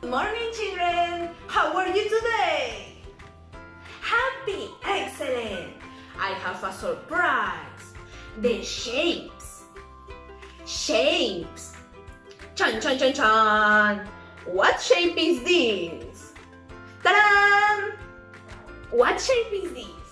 morning, children! How are you today? Happy! Excellent! I have a surprise! The shapes! Shapes! Chan chan chan chan! What shape is this? Ta-da! What shape is this?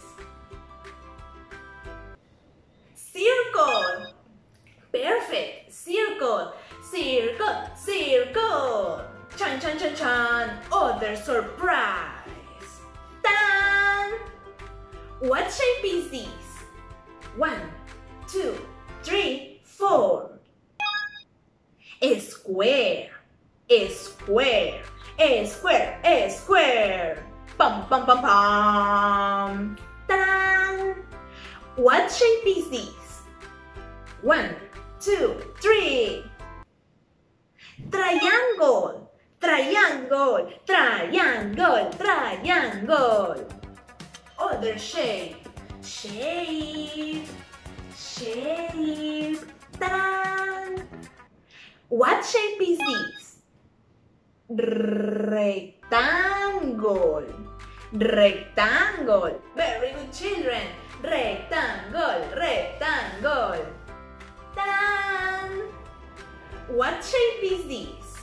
Circle! Perfect! Circle! Circle! Circle! Chan chan chan chan! Other surprise! Ta-da! What shape is this? 1, 2, 3, 4. A square! A square! A square! A square! Pum pum pum pum! Ta-da! What shape is this? 1, 2, 3. Triangle! Triangle! Triangle! Triangle! Other shape! Shape! Shape! Ta-da! What shape is this? Rectangle! Rectangle! Very good, children! Rectangle! Rectangle! Ta-da! What shape is this?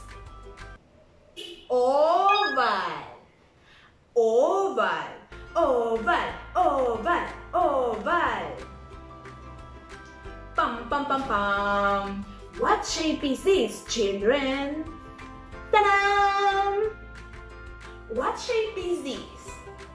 Oval! Oval! Oval! Oval! Oval! Pum pum pum pum! What shape is this, children? Ta-da! What shape is this?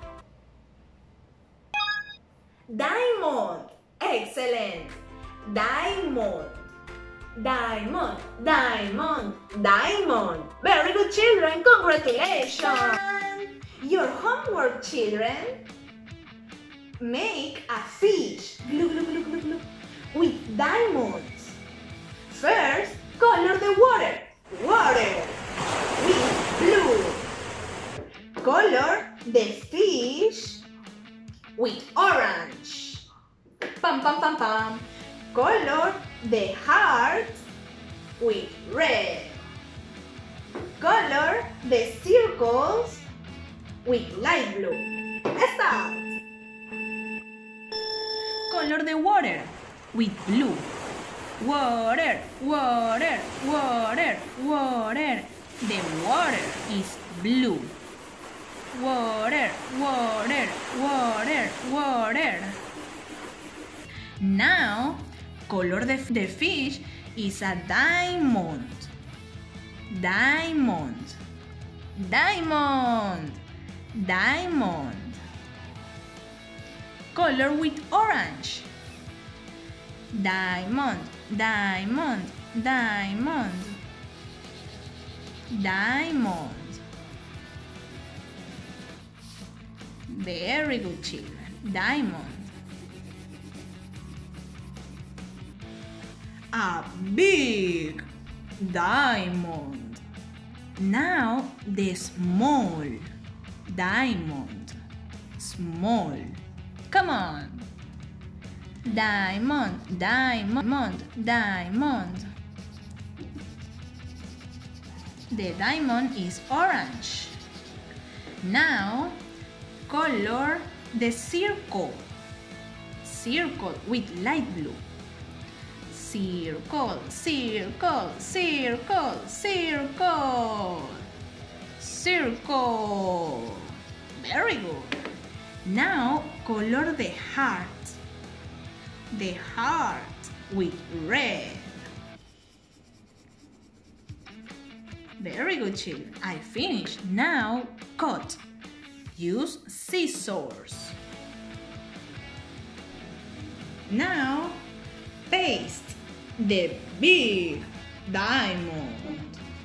Diamond! Excellent! Diamond! Diamond! Diamond! Diamond! Very good, children! Congratulations! Your homework, children. Make a fish glue, glue, glue, glue, glue, with diamonds. First, color the water. Water with blue. Color the fish with orange. Pam pam pam pam. Color the heart with red. Color the circles with light blue. Start. Color the water with blue. Water, water, water, water. The water is blue. Water, water, water, water. Now, color the fish is a diamond. Diamond. Diamond. Diamond. Color with orange. Diamond, diamond, diamond. Diamond. Very good, children. Diamond. A big diamond. Now the small diamond. Small. Come on. Diamond, diamond, diamond. The diamond is orange. Now color the circle. Circle with light blue. Circle, circle, circle, circle. Circle. Very good. Now color the heart. The heart with red. Very good, children. I finished. Now cut. Use scissors. Now paste the big diamond.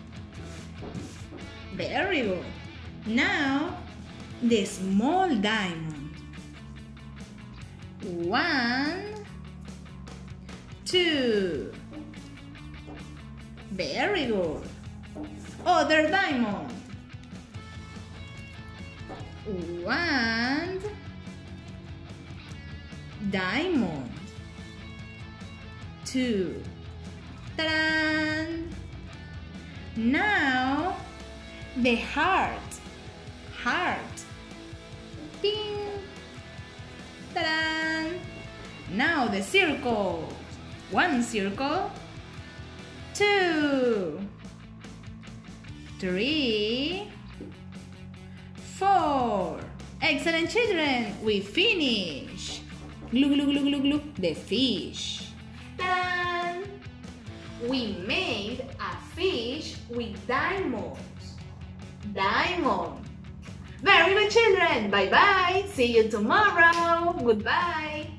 Very good. Now the small diamond. 1, 2. Very good. Other diamond. 1. Diamond. 2. Ta-da! Now The heart. Heart. Ding. Ta-da! Now the circle. 1 circle. 2. 3. 4. Excellent children, we finish. Look, look, look, look, look, the fish. Ta-da! We made a fish with diamonds. Diamond. Very good children, bye-bye. See you tomorrow. Goodbye.